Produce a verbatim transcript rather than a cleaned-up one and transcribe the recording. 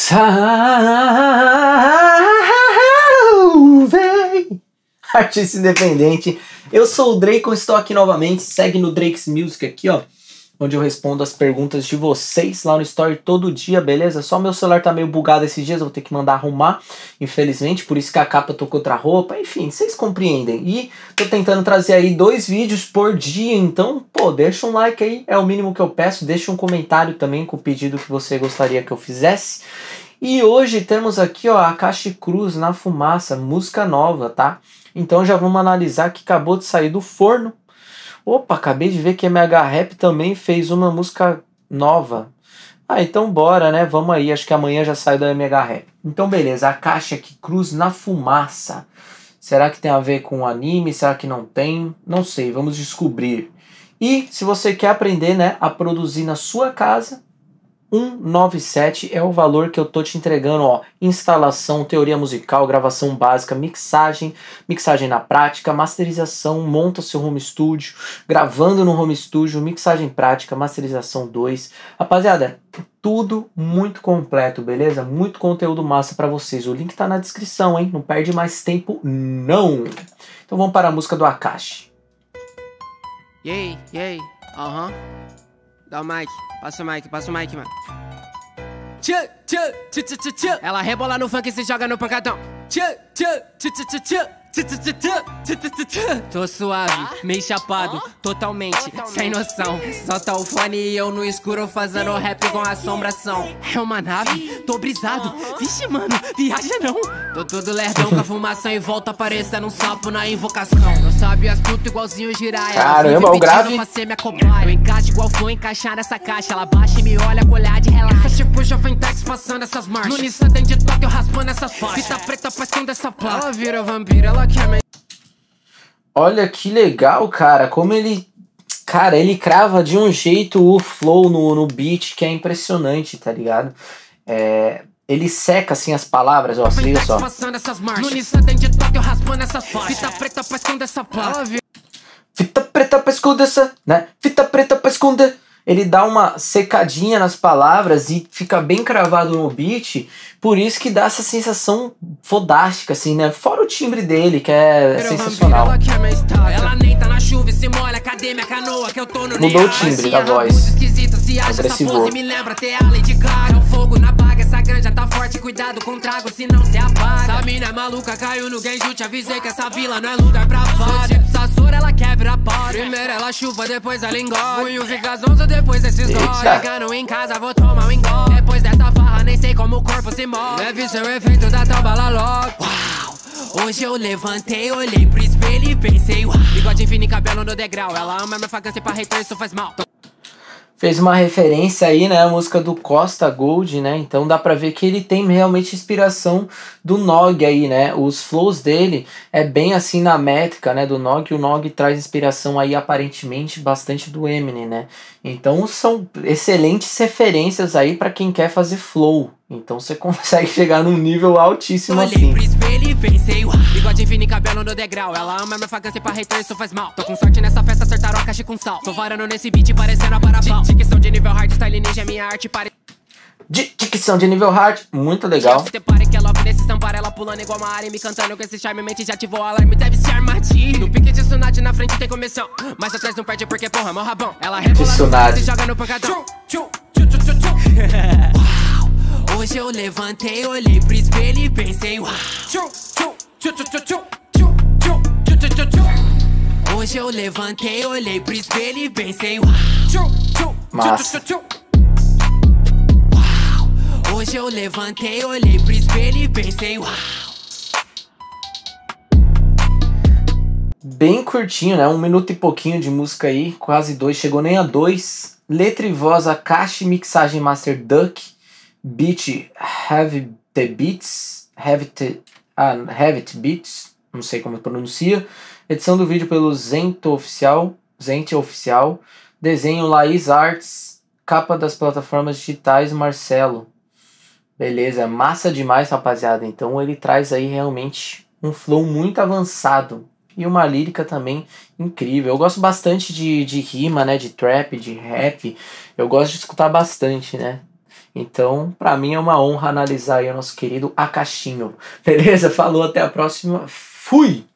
Salve! Artista independente. Eu sou o Dracon, estou aqui novamente. Segue no Drake's Music aqui, ó, onde eu respondo as perguntas de vocês lá no Story todo dia, beleza? Só meu celular tá meio bugado esses dias, eu vou ter que mandar arrumar, infelizmente, por isso que a capa tô com outra roupa, enfim, vocês compreendem. E tô tentando trazer aí dois vídeos por dia, então, pô, deixa um like aí, é o mínimo que eu peço, deixa um comentário também com o pedido que você gostaria que eu fizesse. E hoje temos aqui, ó, Akashi Cruz na Fumaça, música nova, tá? Então já vamos analisar que acabou de sair do forno. Opa, acabei de ver que a M H Rap também fez uma música nova. Ah, então bora, né? Vamos aí, acho que amanhã já sai da M H Rap. Então beleza, Akashi Cruz na Fumaça. Será que tem a ver com o anime? Será que não tem? Não sei, vamos descobrir. E se você quer aprender, né, a produzir na sua casa, cento e noventa e sete é o valor que eu tô te entregando, ó. Instalação, teoria musical, gravação básica, mixagem, mixagem na prática, masterização, monta seu home studio, gravando no home studio, mixagem prática, masterização dois. Rapaziada, tudo muito completo, beleza? Muito conteúdo massa pra vocês. O link tá na descrição, hein? Não perde mais tempo, não! Então vamos para a música do Akashi. E aí, e aí? Aham. Dá o mic, passa o mic, passa o mic, mano. Tchê, tchê, tchê, tchê, tchê, tchê. Ela rebola no funk e se joga no pancadão. Tchê, tchê, tchê, tchê, tchê, tchê. Tô suave, meio chapado, totalmente sem noção. Solta o fone e eu no escuro fazendo rap com assombração. É uma nave, tô brisado, vixe mano, viaja não. Tô todo lerdão com a fumaça em volta, parecendo um sapo na invocação. Não sabe astuto igualzinho girar. Caramba, o grave. Eu encaixe igual vou encaixar nessa caixa. Ela baixa e me olha com olhar de relaxa. Tipo Jovem Tex passando essas marchas. No Nissan tem de toque eu raspando essas faixas. Fita preta pra esconder essa placa. Ela vira vampiro, ela quer me... Olha que legal, cara, como ele... Cara, ele crava de um jeito o flow no, no beat que é impressionante, tá ligado? É... Ele seca assim as palavras, ó, se liga só. Fita preta pra esconder essa placa. Fita preta pra esconder essa, né? Fita preta pra esconder... Ele dá uma secadinha nas palavras e fica bem cravado no beat, por isso que dá essa sensação fodástica, assim, né? Fora o timbre dele, que é sensacional. Mudou o timbre da voz. Agressivou. Fogo na baga, essa granja tá forte, cuidado com trago, senão cê apaga. Essa mina é maluca, caiu no genju, te avisei que essa vila não é lugar pra fada. Tipo Sasura, ela quebra pau. Primeiro ela chupa, depois ela engole. Punho fica zonzo, depois esses gole. Chegando em casa, vou tomar um engole. Depois dessa farra, nem sei como o corpo se move. Deve ser o efeito da tal bala logo. Uau! Hoje eu levantei, olhei pro espelho e pensei, uau. Bigode fino e cabelo no degrau. Ela ama minha facância pra hater, isso faz mal. Fez uma referência aí, né, a música do Costa Gold, né, então dá pra ver que ele tem realmente inspiração do Nog aí, né, os flows dele é bem assim na métrica, né, do Nog, o Nog traz inspiração aí aparentemente bastante do Eminem, né, então são excelentes referências aí pra quem quer fazer flow, então você consegue chegar num nível altíssimo assim. Bigode fino e cabelo no degrau. Ela ama minha facância pra hater, isso faz mal. Tô com sorte nessa festa, acertaram a caixa com sal. Tô varando nesse beat, parecendo a Parafal. Dicção de nível hard, style ninja é minha arte. Pare... Dicção de nível hard, muito legal. Você pare que é love nesse estampar, ela pulando igual uma área. Me cantando com esse charme, mente já ativou o alarme. Deve ser armadilha. No pique de Tsunade, na frente tem comissão. Mas atrás não perde porque porra, meu rabão. Ela rebola no se joga no pancadão. Hoje eu levantei, olhei pro espelho e pensei, uau. Hoje eu levantei, olhei pro espelho e pensei, uau. Massa. Uau. Hoje eu levantei, olhei pro espelho e pensei, uau. Bem curtinho, né? Um minuto e pouquinho de música aí, quase dois, chegou nem a dois. Letra e voz, Akashi, mixagem Master Duck. Beat, Have the Beats, Have the, ah, Have it Beats, não sei como pronuncia. Edição do vídeo pelo Zento Oficial, Zente Oficial. Desenho Laís Arts, capa das plataformas digitais Marcelo. Beleza, massa demais, rapaziada. Então ele traz aí realmente um flow muito avançado. E uma lírica também incrível. Eu gosto bastante de, de rima, né? De trap, de rap. Eu gosto de escutar bastante, né? Então, pra mim é uma honra analisar aí o nosso querido Akashinho. Beleza? Falou, até a próxima. Fui!